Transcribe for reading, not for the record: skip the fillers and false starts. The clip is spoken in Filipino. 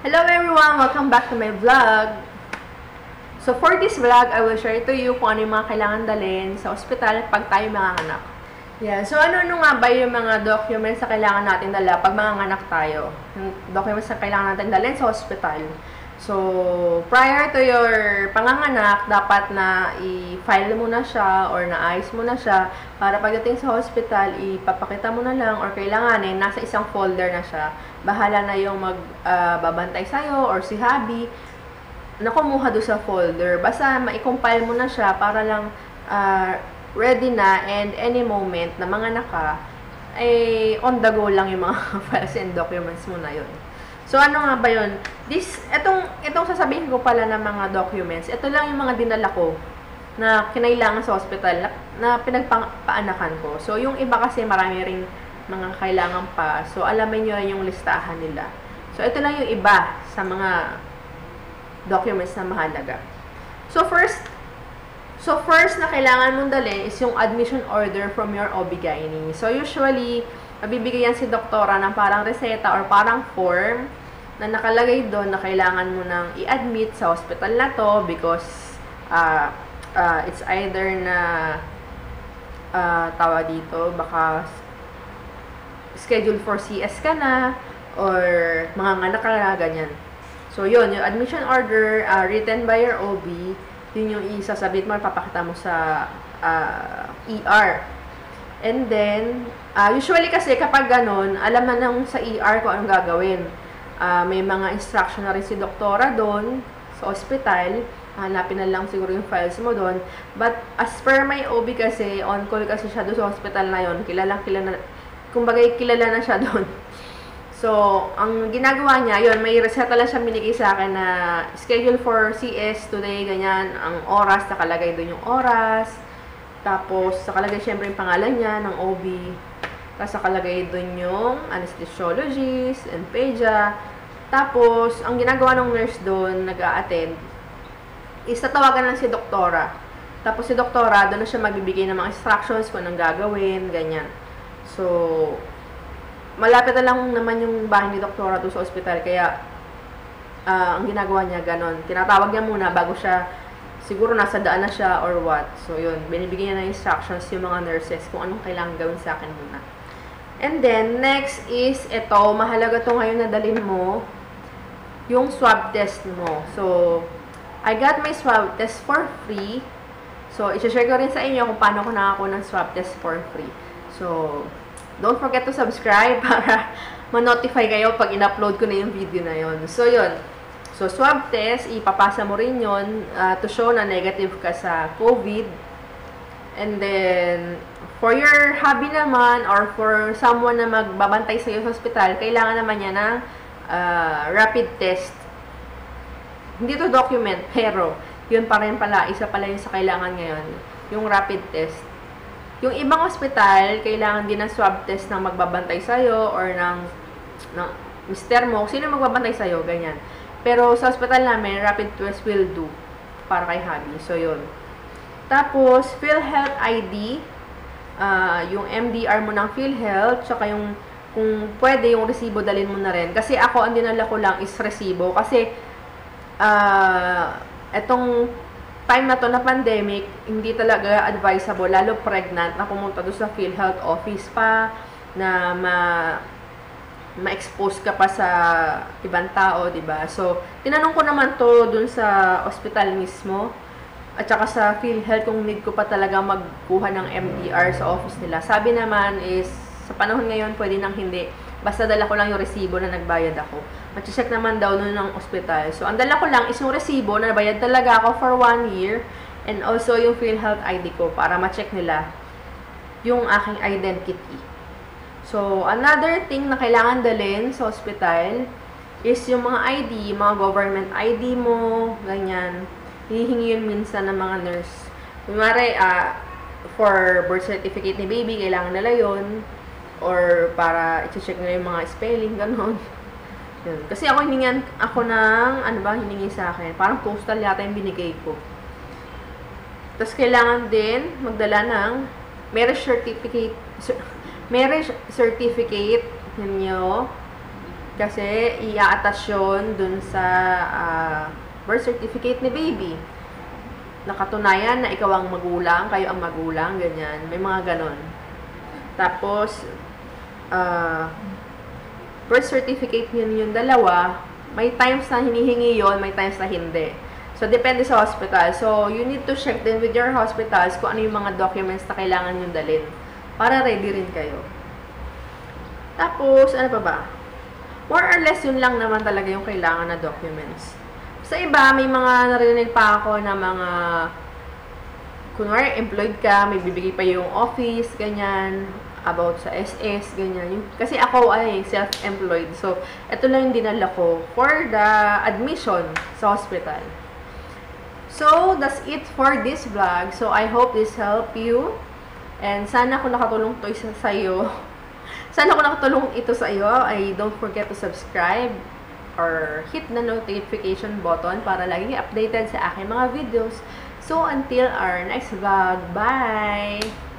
Hello everyone! Welcome back to my vlog. So for this vlog, I will share to you kung ano yung mga kailangan dalhin sa ospital pag tayo manganganak. Yeah, so ano nga ba yung mga documents na kailangan natin dala pag manganganak tayo? Yung documents na kailangan natin dalhin sa ospital. So, prior to your panganganak, dapat na i-file mo na siya or naayos mo na siya para pagdating sa hospital, ipapakita mo na lang or kailanganin, nasa isang folder na siya. Bahala na yung magbabantay sa'yo or si hubby na kumuha doon sa folder. Basta ma-compile mo na siya para lang ready na and any moment na manganak ka, ay on the go lang yung mga files and documents mo na yun. So, ano nga ba yun? Itong sasabihin ko pala ng mga documents, ito lang yung mga dinala ko na kinailangan sa hospital na pinagpaanakan ko. So, yung iba kasi marami ring mga kailangan pa. So, alamin nyo yung listahan nila. So, ito lang yung iba sa mga documents na mahalaga. So, first na kailangan mong dalhin is yung admission order from your OB-GYN. So, usually, mabibigyan si doktora ng parang reseta or parang form na nakalagay doon na kailangan mo nang i-admit sa hospital na to because it's either na tawa dito, baka schedule for CS ka na or manganganak ka na, ganyan. So, yun, yung admission order written by your OB, yun yung isasabit mo, papakita mo sa ER. And then, usually kasi kapag ganun, alam na nang sa ER kung anong gagawin. May mga instruction na rin si doktora doon sa hospital. Hanapin na lang siguro yung files mo doon. But as per my OB kasi, on call kasi siya doon sa hospital na yun. Kumbaga kilala na siya doon. So, ang ginagawa niya, yun, may reseta lang siya binigay sa akin na schedule for CS today, ganyan. Ang oras, nakalagay doon yung oras. Tapos, nakalagay syempre yung pangalan niya ng OB. Tapos, nakalagay doon yung anesthesiologist, NPEDIA. Tapos, ang ginagawa ng nurse doon, nag-a-attend, is tatawagan lang si doktora. Tapos, si doktora, doon na siya magbibigay ng mga instructions kung anong gagawin, ganyan. So, malapit na lang naman yung bahay ni doktora doon sa ospital. Kaya, ang ginagawa niya, ganon. Tinatawag niya muna bago siya siguro nasa daan na siya or what. So, yun. Binibigyan niya ng instructions yung mga nurses kung anong kailangan gawin sa akin muna. And then, next is, ito, mahalaga to ngayon na dalhin mo, yung swab test mo. So, I got my swab test for free. So, i-share ko rin sa inyo kung paano ko nakakuha ng swab test for free. So, don't forget to subscribe para ma-notify kayo pag in-upload ko na yung video na yun. So, yun. So, swab test, ipapasa mo rin yun to show na negative ka sa COVID. And then, for your hubby naman or for someone na magbabantay sa iyo sa hospital, kailangan naman niya ng rapid test. Hindi to document, pero yun pa rin pala, isa pala yun sa kailangan ngayon, yung rapid test. Yung ibang hospital, kailangan din ng swab test ng magbabantay sa iyo or ng mister mo, sino magbabantay sa iyo, ganyan. Pero sa hospital namin, rapid test will do para kay hubby. So, yun. Tapos, PhilHealth ID, yung MDR mo ng PhilHealth, tsaka yung, kung pwede, yung resibo dalhin mo na rin. Kasi ako, ang dinala ko lang is resibo. Kasi, etong time na to na pandemic, hindi talaga advisable, lalo pregnant, na pumunta doon sa PhilHealth office pa, na ma-expose ka pa sa ibang tao, diba? So, tinanong ko naman to dun sa hospital mismo at saka sa PhilHealth kung need ko pa talaga magkuha ng MDR sa office nila. Sabi naman is, sa panahon ngayon, pwede nang hindi. Basta dala ko lang yung resibo na nagbayad ako. Machi-check naman daw nun ng hospital. So, ang dala ko lang is yung resibo na nabayad talaga ako for 1 year and also yung PhilHealth ID ko para ma-check nila yung aking identity. So, another thing na kailangan dalhin sa hospital is yung mga ID, mga government ID mo, ganyan. Hihingi yun minsan ng mga nurse. Kunwari, for birth certificate ni baby, kailangan nila yun. Or para i-check nila yung mga spelling, gano'n. Yun. Kasi ako hiningan ako ng, hiningi sa akin. Parang postal yata yung binigay ko. Tapos, kailangan din magdala ng marriage certificate ninyo, Kasi, i-attach yun dun sa birth certificate ni baby. Nakatunayan na ikaw ang magulang, kayo ang magulang, ganyan. May mga ganon. Tapos, birth certificate yun yung dalawa. May times na hinihingi yon, may times na hindi. So, depende sa hospital. So, you need to check din with your hospitals kung ano yung mga documents na kailangan yung dalhin. Para ready rin kayo. Tapos, ano pa ba? More or less, yun lang naman talaga yung kailangan na documents. Sa iba, may mga narinig pa ako na mga, kunwari, employed ka, may bibigay pa yung office, ganyan, about sa SS, ganyan. Kasi ako ay self-employed. So, ito lang yung dinala ko for the admission sa hospital. So, that's it for this vlog. So, I hope this helped you. And sana kung nakatulong to isa sa'yo, sana kung nakatulong ito sa iyo, ay don't forget to subscribe or hit the notification button para lagi updated sa aking mga videos. So, until our next vlog, bye!